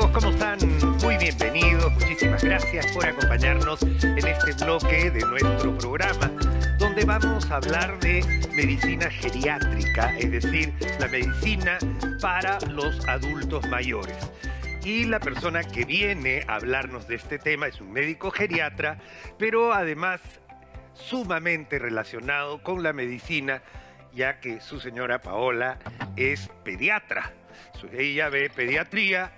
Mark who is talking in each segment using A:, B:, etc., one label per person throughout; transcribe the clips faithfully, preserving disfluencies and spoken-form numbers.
A: amigos, ¿cómo están? Muy bienvenidos, muchísimas gracias por acompañarnos en este bloque de nuestro programa, donde vamos a hablar de medicina geriátrica, es decir, la medicina para los adultos mayores. Y la persona que viene a hablarnos de este tema es un médico geriatra, pero además sumamente relacionado con la medicina, ya que su señora Paola es pediatra. Ella ve pediatría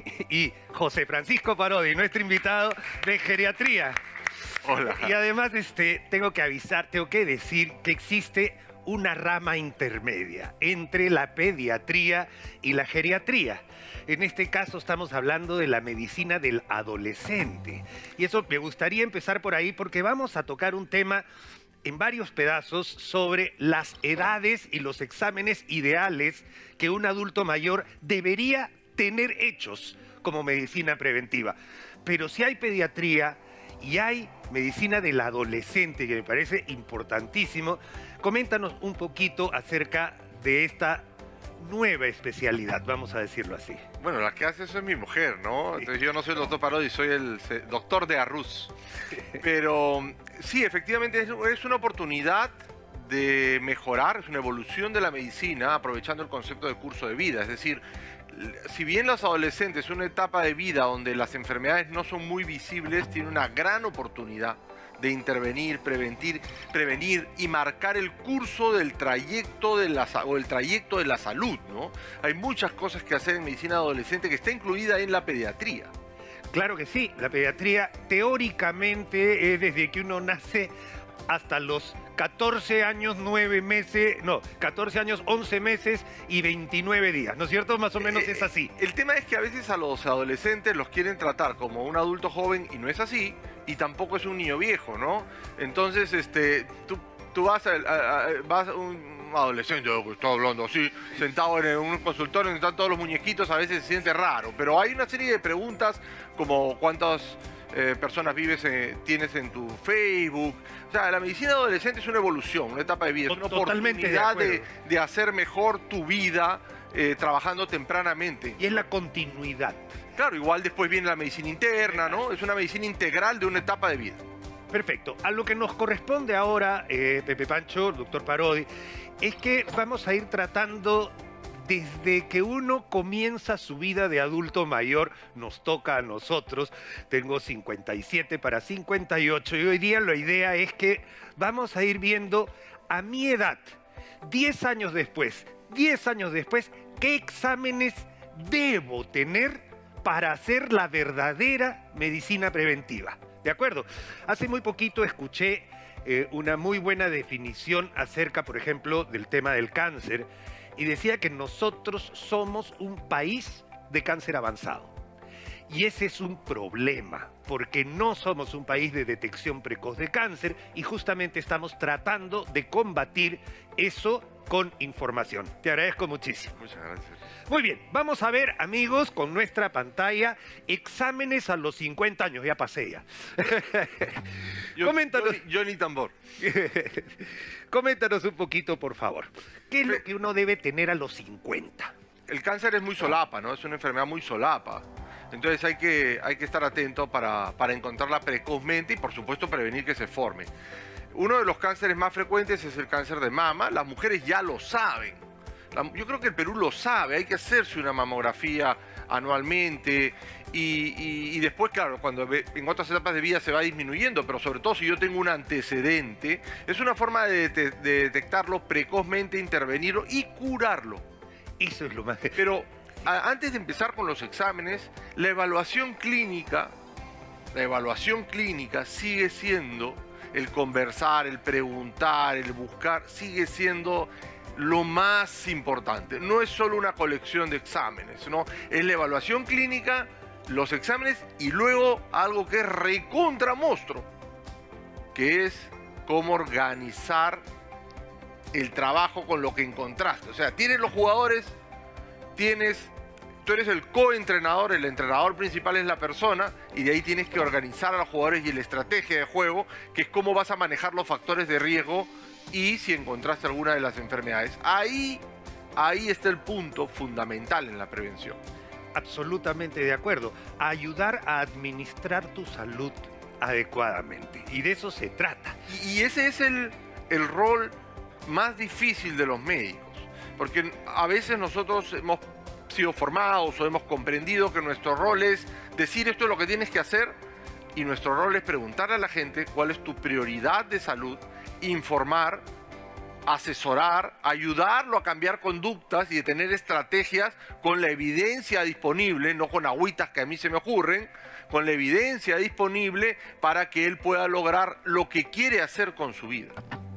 A: y José Francisco Parodi, nuestro invitado de geriatría.
B: Hola.
A: Y además este, tengo que avisar, tengo que decir que existe una rama intermedia entre la pediatría y la geriatría. En este caso estamos hablando de la medicina del adolescente. Y eso me gustaría empezar por ahí porque vamos a tocar un tema en varios pedazos sobre las edades y los exámenes ideales que un adulto mayor debería tener hechos como medicina preventiva. Pero si hay pediatría y hay medicina del adolescente, que me parece importantísimo, coméntanos un poquito acerca de esta nueva especialidad, vamos a decirlo así.
B: Bueno, la que hace eso es mi mujer, ¿no? Entonces yo no soy el doctor Parodi, soy el doctor de Arruz. Pero sí, efectivamente es, es una oportunidad de mejorar, es una evolución de la medicina aprovechando el concepto de curso de vida. Es decir, si bien los adolescentes es una etapa de vida donde las enfermedades no son muy visibles, tiene una gran oportunidad de intervenir, prevenir, prevenir y marcar el curso del trayecto de la, o el trayecto de la salud, ¿no? Hay muchas cosas que hacer en medicina adolescente que está incluida en la pediatría.
A: Claro que sí, la pediatría teóricamente es desde que uno nace hasta los catorce años, nueve meses, no, catorce años, once meses y veintinueve días, ¿no es cierto? Más o menos
B: eh,
A: es así.
B: El tema es que a veces a los adolescentes los quieren tratar como un adulto joven y no es así, y tampoco es un niño viejo, ¿no? Entonces, este, tú, tú vas a, a, a vas a un adolescente, que está hablando así, sentado en un consultorio donde están todos los muñequitos, a veces se siente raro, pero hay una serie de preguntas como cuántas eh, personas vives, eh, tienes en tu Facebook. O sea, la medicina adolescente es una evolución, una etapa de vida, es una
A: Totalmente
B: oportunidad
A: de,
B: de, de hacer mejor tu vida eh, trabajando tempranamente.
A: Y es la continuidad.
B: Claro, igual después viene la medicina interna, ¿no? Es una medicina integral de una etapa de vida.
A: Perfecto. A lo que nos corresponde ahora, eh, Pepe Pancho, doctor Parodi, es que vamos a ir tratando desde que uno comienza su vida de adulto mayor, nos toca a nosotros. Tengo cincuenta y siete para cincuenta y ocho y hoy día la idea es que vamos a ir viendo a mi edad, diez años después, diez años después, qué exámenes debo tener para hacer la verdadera medicina preventiva. ¿De acuerdo? Hace muy poquito escuché eh, una muy buena definición acerca, por ejemplo, del tema del cáncer, y decía que nosotros somos un país de cáncer avanzado. Y ese es un problema, porque no somos un país de detección precoz de cáncer y justamente estamos tratando de combatir eso con información. Te agradezco muchísimo.
B: Muchas gracias.
A: Muy bien, vamos a ver, amigos, con nuestra pantalla, exámenes a los cincuenta años. Ya pasé ya.
B: Yo,
A: Coméntanos.
B: Johnny, Johnny Tambor.
A: Coméntanos un poquito, por favor. ¿Qué es lo que uno debe tener a los cincuenta?
B: El cáncer es muy solapa, ¿no? Es una enfermedad muy solapa. Entonces hay que, hay que estar atento para, para encontrarla precozmente y, por supuesto, prevenir que se forme. Uno de los cánceres más frecuentes es el cáncer de mama. Las mujeres ya lo saben. La, yo creo que el Perú lo sabe. Hay que hacerse una mamografía anualmente y, y, y después, claro, cuando en otras etapas de vida se va disminuyendo, pero sobre todo si yo tengo un antecedente, es una forma de, de, de detectarlo precozmente, intervenirlo y curarlo.
A: Eso es lo más...
B: Pero a, antes de empezar con los exámenes, la evaluación clínica, la evaluación clínica sigue siendo el conversar, el preguntar, el buscar, sigue siendo lo más importante. No es solo una colección de exámenes, ¿no? Es la evaluación clínica, los exámenes y luego algo que es recontra monstruo, que es cómo organizar el trabajo con lo que encontraste. O sea, tienes los jugadores, tienes, tú eres el coentrenador, el entrenador principal es la persona y de ahí tienes que organizar a los jugadores y la estrategia de juego, que es cómo vas a manejar los factores de riesgo y si encontraste alguna de las enfermedades. Ahí, ahí está el punto fundamental en la prevención.
A: absolutamente de acuerdo. Ayudar a administrar tu salud adecuadamente. Y de eso se trata.
B: Y, y ese es el, el rol más difícil de los médicos. Porque a veces nosotros hemos sido formados o hemos comprendido que nuestro rol es decir esto es lo que tienes que hacer, y nuestro rol es preguntarle a la gente cuál es tu prioridad de salud, informar, asesorar, ayudarlo a cambiar conductas y de tener estrategias con la evidencia disponible, no con agüitas que a mí se me ocurren, con la evidencia disponible para que él pueda lograr lo que quiere hacer con su vida.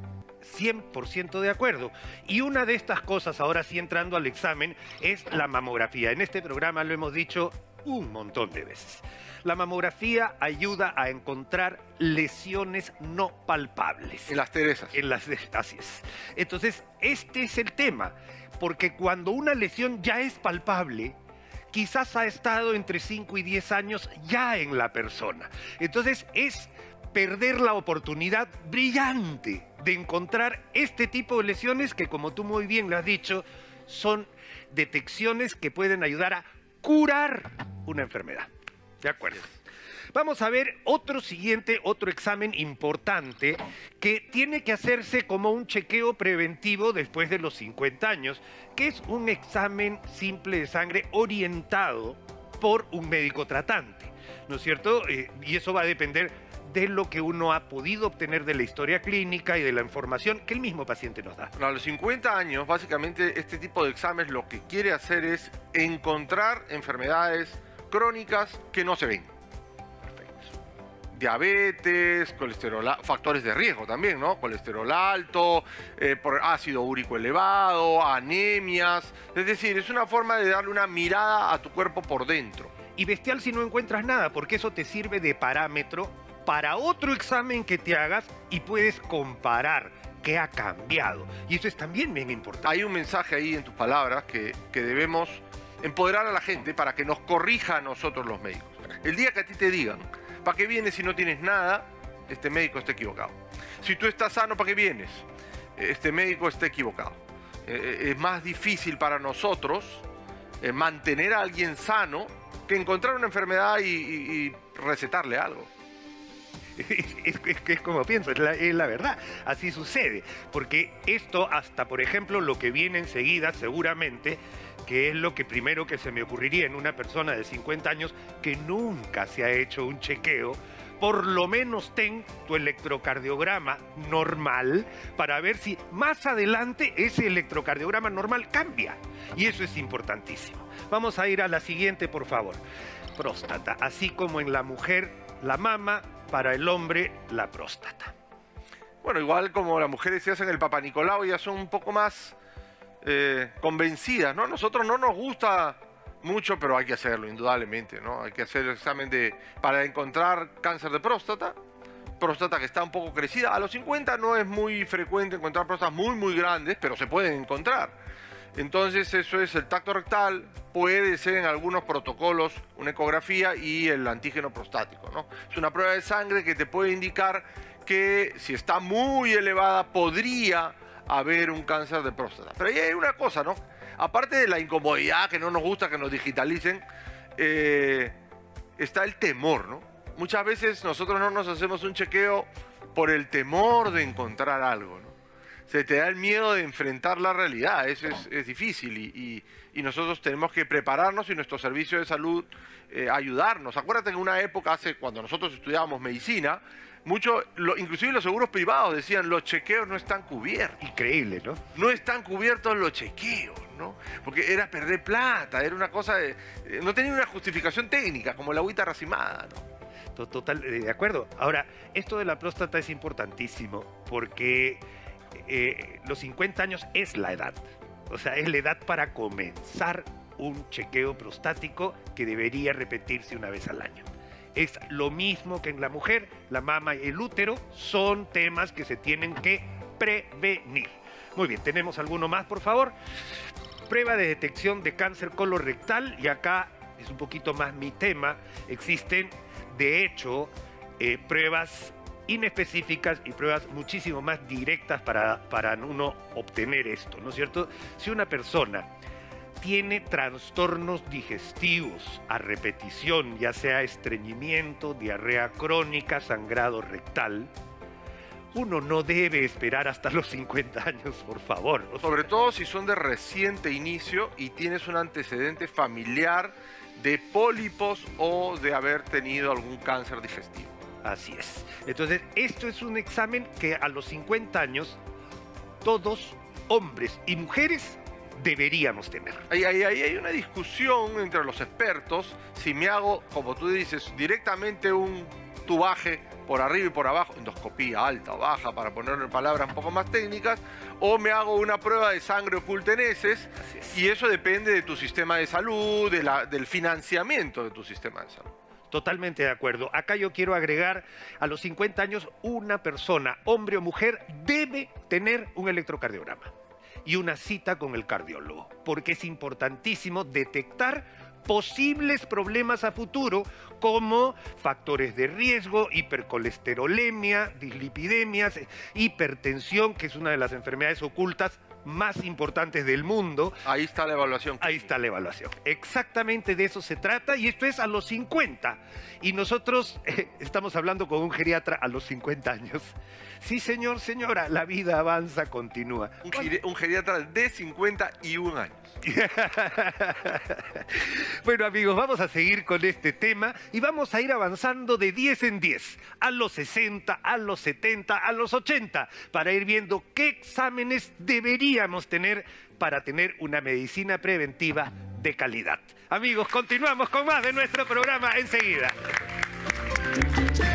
A: cien por ciento de acuerdo. Y una de estas cosas, ahora sí entrando al examen, es la mamografía. En este programa lo hemos dicho un montón de veces. La mamografía ayuda a encontrar lesiones no palpables.
B: En las Teresas.
A: En las así es. Entonces, este es el tema, porque cuando una lesión ya es palpable, quizás ha estado entre cinco y diez años ya en la persona. Entonces, es perder la oportunidad brillante de encontrar este tipo de lesiones que, como tú muy bien lo has dicho, son detecciones que pueden ayudar a curar una enfermedad. ¿De acuerdo? Vamos a ver otro siguiente, otro examen importante que tiene que hacerse como un chequeo preventivo después de los cincuenta años, que es un examen simple de sangre orientado por un médico tratante, ¿no es cierto? Eh, y eso va a depender de lo que uno ha podido obtener de la historia clínica y de la información que el mismo paciente nos da.
B: A los cincuenta años, básicamente, este tipo de exámenes lo que quiere hacer es encontrar enfermedades crónicas que no se ven. Perfecto. Diabetes, colesterol, factores de riesgo también, ¿no? Colesterol alto, eh, por ácido úrico elevado, anemias. Es decir, es una forma de darle una mirada a tu cuerpo por dentro.
A: Y bestial si no encuentras nada, porque eso te sirve de parámetro para otro examen que te hagas y puedes comparar qué ha cambiado. Y eso es también bien importante.
B: Hay un mensaje ahí en tus palabras que, que debemos empoderar a la gente para que nos corrija a nosotros los médicos. El día que a ti te digan, ¿para qué vienes si no tienes nada? Este médico está equivocado. Si tú estás sano, ¿para qué vienes? Este médico está equivocado. Eh, es más difícil para nosotros eh, mantener a alguien sano que encontrar una enfermedad y, y, y recetarle algo.
A: Es, es, es como pienso, es la, es la verdad, así sucede, porque esto hasta, por ejemplo, lo que viene enseguida seguramente, que es lo que primero que se me ocurriría en una persona de cincuenta años que nunca se ha hecho un chequeo, por lo menos ten tu electrocardiograma normal para ver si más adelante ese electrocardiograma normal cambia, y eso es importantísimo. Vamos a ir a la siguiente, por favor. Próstata, así como en la mujer la mama, para el hombre la próstata.
B: Bueno, igual como las mujeres se hacen el Papa Nicolau, ya son un poco más eh, convencidas, ¿no? Nosotros no nos gusta mucho, pero hay que hacerlo, indudablemente, ¿no? Hay que hacer el examen de, para encontrar cáncer de próstata, próstata que está un poco crecida. A los cincuenta no es muy frecuente encontrar próstatas muy, muy grandes, pero se pueden encontrar. Entonces eso es el tacto rectal, puede ser en algunos protocolos una ecografía y el antígeno prostático, ¿no? Es una prueba de sangre que te puede indicar que si está muy elevada podría haber un cáncer de próstata. Pero ahí hay una cosa, ¿no? Aparte de la incomodidad, que no nos gusta que nos digitalicen, eh, está el temor, ¿no? Muchas veces nosotros no nos hacemos un chequeo por el temor de encontrar algo, ¿no? Se te da el miedo de enfrentar la realidad, eso es, es difícil y, y, y nosotros tenemos que prepararnos y nuestro servicio de salud eh, ayudarnos. Acuérdate que en una época, hace cuando nosotros estudiábamos medicina, mucho, lo, inclusive los seguros privados decían los chequeos no están cubiertos.
A: Increíble, ¿no?
B: No están cubiertos los chequeos, ¿no? Porque era perder plata, era una cosa, de, eh, no tenía una justificación técnica como la agüita racimada, ¿no?
A: Total, de acuerdo. Ahora, esto de la próstata es importantísimo porque Eh, los cincuenta años es la edad, o sea, es la edad para comenzar un chequeo prostático que debería repetirse una vez al año. Es lo mismo que en la mujer, la mama y el útero son temas que se tienen que prevenir. Muy bien, ¿tenemos alguno más, por favor? Prueba de detección de cáncer colorectal, y acá es un poquito más mi tema. Existen, de hecho, eh, pruebas inespecíficas y pruebas muchísimo más directas para, para uno obtener esto, ¿no es cierto? Si una persona tiene trastornos digestivos a repetición, ya sea estreñimiento, diarrea crónica, sangrado rectal, uno no debe esperar hasta los cincuenta años, por favor. O sea,
B: Sobre todo si son de reciente inicio y tienes un antecedente familiar de pólipos o de haber tenido algún cáncer digestivo.
A: así es. Entonces, esto es un examen que a los cincuenta años todos, hombres y mujeres, deberíamos tener.
B: Ahí, ahí, ahí hay una discusión entre los expertos si me hago, como tú dices, directamente un tubaje por arriba y por abajo, endoscopía alta o baja, para ponerle palabras un poco más técnicas, o me hago una prueba de sangre oculta en heces, y eso depende de tu sistema de salud, de la, del financiamiento de tu sistema de salud.
A: Totalmente de acuerdo. Acá yo quiero agregar, a los cincuenta años, una persona, hombre o mujer, debe tener un electrocardiograma y una cita con el cardiólogo, porque es importantísimo detectar posibles problemas a futuro como factores de riesgo, hipercolesterolemia, dislipidemias, hipertensión, que es una de las enfermedades ocultas más importantes del mundo.
B: Ahí está la evaluación.
A: Ahí está la evaluación. Exactamente de eso se trata, y esto es a los cincuenta. Y nosotros eh, estamos hablando con un geriatra a los cincuenta años. Sí, señor, señora, la vida avanza, continúa.
B: Un, geri- un geriatra de cincuenta y un años.
A: Bueno, amigos, vamos a seguir con este tema y vamos a ir avanzando de diez en diez, a los sesenta, a los setenta, a los ochenta, para ir viendo qué exámenes deberíamos tener para tener una medicina preventiva de calidad. Amigos, continuamos con más de nuestro programa enseguida.